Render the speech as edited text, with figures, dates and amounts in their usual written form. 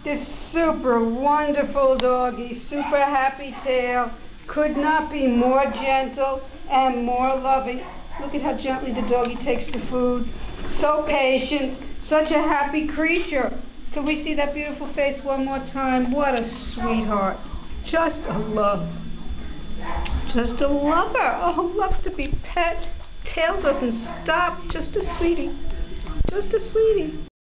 This super wonderful doggy, super happy tail, could not be more gentle and more loving. Look at how gently the doggy takes the food. So patient, such a happy creature. Can we see that beautiful face one more time? What a sweetheart. Just a love. Just a lover. Oh, loves to be pet. Tail doesn't stop. Just a sweetie. Just a sweetie.